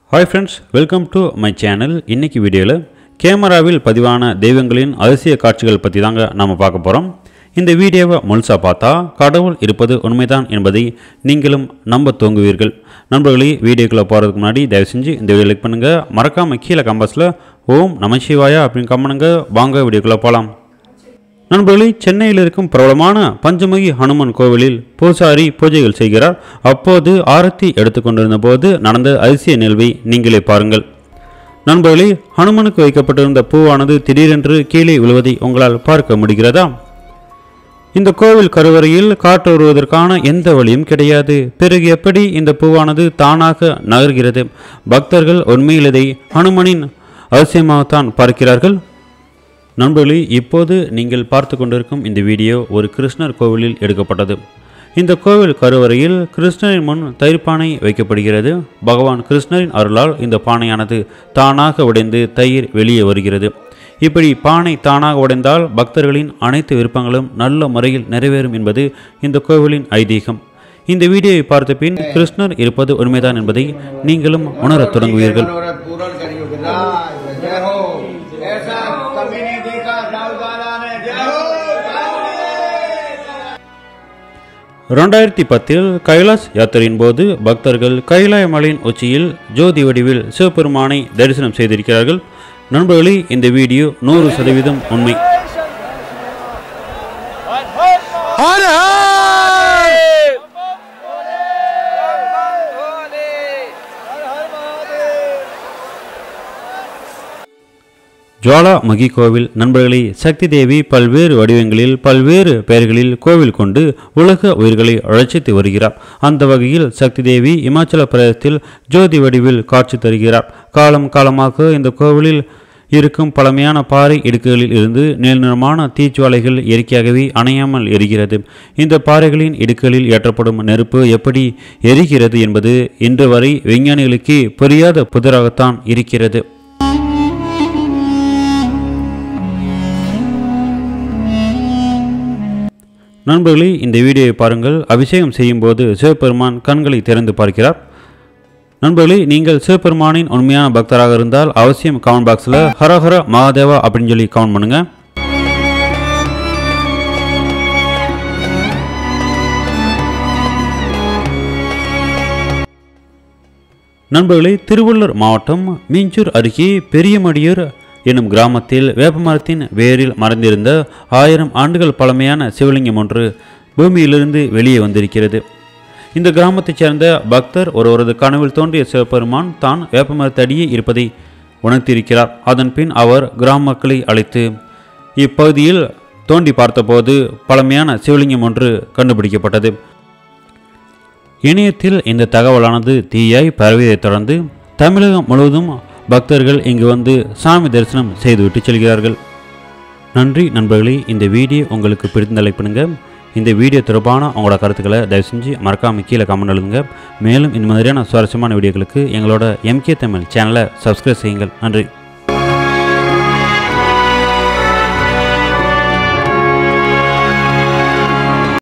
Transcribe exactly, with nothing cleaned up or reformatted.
Hi friends, welcome to my channel. இன்னைக்கு வீடியோல கேமராவில் பதிவான தெய்வங்களின் அதிசய காட்சிகள் பத்தி தாங்க நாம பார்க்க போறோம். இந்த வீடியோவை முழுசா பார்த்தா கடவுள் இருப்பது உண்மைதான் என்பதை நீங்களும் நம்ப துவங்குவீர்கள். நண்பர்களே, வீடியோக்குள்ள போறதுக்கு முன்னாடி தயவு செஞ்சு இந்த வீடியோ லைக் பண்ணுங்க. மறக்காம கீழ கமெண்ட்ஸ்ல ஓம் நம சிவாயா அப்படினு கமெண்ட் பண்ணுங்க. வாங்க வீடியோக்குள்ள போலாம். நண்பர்களே, சென்னையில் இருக்கும் பிரபலமான பஞ்சமுகி ஹனுமன் கோவிலில் பூசாரி பூஜைகள் செய்கிறார். அப்போது ஆரத்தி எடுத்துக்கொண்டிருந்த போது நடந்த அதிசய நிகழ்வை நீங்களே பாருங்கள். நண்பர்களே, ஹனுமனுக்கு வைக்கப்பட்டிருந்த பூவானது திடீரென்று கீழே விழுவதை உங்களால் பார்க்க முடிகிறதா? இந்த கோவில் கருவறையில் காற்று வருவதற்கான எந்த வழியும் கிடையாது. பிறகு எப்படி இந்த பூவானது தானாக நகர்கிறது? பக்தர்கள் உண்மையில் இதை ஹனுமனின் அதிசயமாகத்தான் பார்க்கிறார்கள். நண்பர்களே, இப்போது நீங்கள் பார்த்து கொண்டிருக்கும் இந்த வீடியோ ஒரு கிருஷ்ணர் கோவிலில் எடுக்கப்பட்டது. இந்த கோவில் கருவறையில் கிருஷ்ணரின் முன் தயிர் பானை வைக்கப்படுகிறது. பகவான் கிருஷ்ணரின் அருளால் இந்த பானையானது தானாக உடைந்து தயிர் வெளியே வருகிறது. இப்படி பானை தானாக உடைந்தால் பக்தர்களின் அனைத்து விருப்பங்களும் நல்ல முறையில் நிறைவேறும் என்பது இந்த கோவிலின் ஐதீகம். இந்த வீடியோவை பார்த்த பின் கிருஷ்ணர் இருப்பது உண்மைதான் என்பதை நீங்களும் உணரத் தொடங்குவீர்கள். இரண்டாயிரத்தி பத்தில் கைலாஸ் யாத்திரையின் போது பக்தர்கள் கைலாய மலையின் உச்சியில் ஜோதி வடிவில் சிவபெருமானை தரிசனம் செய்திருக்கிறார்கள். நண்பர்களே, இந்த வீடியோ நூறு சதவீதம் உண்மை. ஜுவாலாமுகி கோவில். நண்பர்களே, சக்தி தேவி பல்வேறு வடிவங்களில் பல்வேறு பெயர்களில் கோவில் கொண்டு உலக உயிர்களை அழைச்சித்து வருகிறார். அந்த வகையில் சக்தி தேவி இமாச்சல பிரதேசத்தில் ஜோதி வடிவில் காட்சி தருகிறார். காலம் காலமாக இந்த கோவிலில் இருக்கும் பழமையான பாறை இடுக்குகளில் இருந்து நீளமான தீச்சுவாலைகள் இயற்கையாகவே அணையாமல் எரிகிறது. இந்த பாறைகளின் இடுக்குகளில் ஏற்றப்படும் நெருப்பு எப்படி எரிகிறது என்பது இன்று வரை விஞ்ஞானிகளுக்கு புரியாத புதிராகத்தான் இருக்கிறது. நண்பர்களே, இந்த வீடியோவை பாருங்கள். அபிஷேகம் செய்யும் போது சிவபெருமான் கண்களை திறந்து பார்க்கிறார். நண்பர்களே, நீங்கள் சிவபெருமானின் உண்மையான பக்தராக இருந்தால் அவசியம் கமெண்ட் பாக்ஸில் ஹரஹர மகாதேவா அப்படின்னு சொல்லி கமெண்ட் பண்ணுங்க. நண்பர்களே, திருவள்ளூர் மாவட்டம் மீஞ்சூர் அருகே பெரியமடியூர் என்னும் கிராமத்தில் வேப்பமரத்தின் வேரில் மறைந்திருந்த ஆயிரம் ஆண்டுகள் பழமையான சிவலிங்கம் ஒன்று பூமியிலிருந்து வெளியே வந்திருக்கிறது. இந்த கிராமத்தைச் சேர்ந்த பக்தர் ஒருவரது கனவில் தோன்றிய சிவபெருமான் தான் வேப்பமரத்தடியே இருப்பதை உணர்த்தியிருக்கிறார். அதன் பின் அவர் கிராம மக்களை அழைத்து இப்பகுதியில் தோண்டி பார்த்தபோது பழமையான சிவலிங்கம் ஒன்று கண்டுபிடிக்கப்பட்டது. இணையத்தில் இந்த தகவலானது தீயாய் பரவியதைத் தொடர்ந்து தமிழகம் முழுவதும் பக்தர்கள் இங்கு வந்து சாமி தரிசனம் செய்துவிட்டு செல்கிறார்கள். நன்றி நண்பர்களே. இந்த வீடியோ உங்களுக்கு பிடித்த லைக் பண்ணுங்க. இந்த வீடியோ தொடர்பான உங்களோட கருத்துக்களை தயவு செஞ்சு மறக்காம கீழே கமெண்ட் எழுதுங்க. மேலும் இந்த மாதிரியான சுவாரஸ்யமான வீடியோக்களுக்கு எங்களோட எம்கே தமிழ் சேனலை சப்ஸ்கிரைப் செய்யுங்கள். நன்றி.